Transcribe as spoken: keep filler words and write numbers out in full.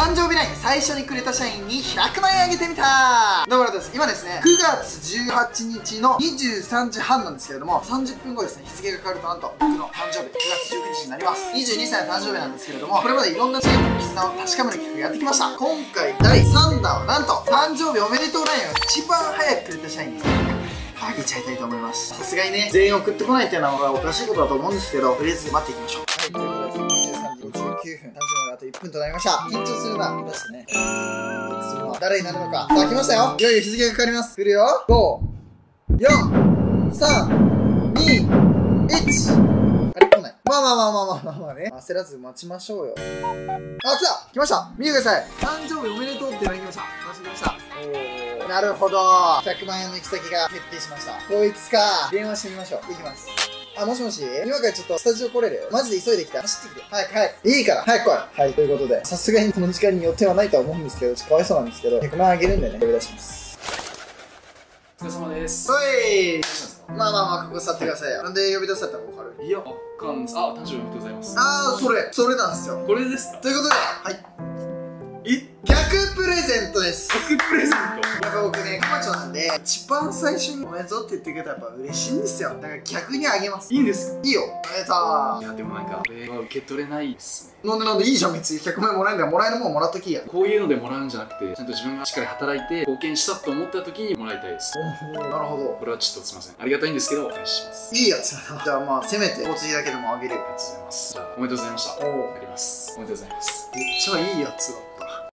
誕生日ライン最初にくれた社員にひゃくまんえんあげてみた。どうもありがとうございます。今ですね、くがつじゅうはちにちのにじゅうさんじはんなんですけれども、さんじゅっぷんごですね、日付が変わるとなんと僕の誕生日くがつじゅうくにちになります。にじゅうにさいの誕生日なんですけれども、これまでいろんなチームの絆を確かめる企画やってきました。今回だいさんだんはなんと誕生日おめでとうラインを一番早くくれた社員にあげちゃいたいと思います。さすがにね、全員送ってこないっていうのはおかしいことだと思うんですけど、とりあえず待っていきましょう。はい、ということでにじゅうさんじごじゅうきゅうふん、誕生日まであといっぷんとなりました。緊張するな、出してね。するのは誰になるのか。さあ来ましたよ。いよいよ日付がかかります。来るよ。ご、よん、さん、に、いち。あれ来ない。まあまあまあまあまあまあまあね。焦らず待ちましょうよ。あ、来た来ました。見てください。誕生日おめでとうってのが来ました。楽しみました。おー、なるほど。ひゃくまんえんの行き先が決定しました。こいつか。電話してみましょう。いきます。あ、もしもし、今からちょっとスタジオ来れる？マジで急いできた。走ってきて。早く早く。いいから、早く来い。はい、ということで、さすがにこの時間に予定はないとは思うんですけど、ちょっとかわいそうなんですけど、ひゃくまんあげるんでね、呼び出します。 お疲れ様です。 おい。まあまあまあ、ここ座ってくださいよ。なんで呼び出されたのか分かる？ いや、わかんないです。あ、誕生日おめでとうございます。 あー、それ、それなんですよ。 これですか？ ということで、はい。 え？ 逆プレゼントです。 逆プレゼント？ やっぱ僕ね、カマチョなんで、一番最初におめでとうって言ってくれたらやっぱ嬉しいんですよ。だから逆にあげます。 いいんですか？ いいよ。おめでとう。 いや、でもなんか、これは受け取れないですね。 なんでなんでいいじゃん、別にひゃくまんえんもらえるんだよ。もらえるもんもらっときや。 こういうのでもらうんじゃなくて、ちゃんと自分がしっかり働いて貢献したと思った時にもらいたいです。 おお、なるほど。 これはちょっとすいません。ありがたいんですけど、お返しします。 いいやつだな。じゃあまあ、せめてお釣りだけでもあげるよ。 ありがとうございます。じゃあ、おめでとうございました。 おお。 やります。おめでとうございます。 めっちゃいいやつだ。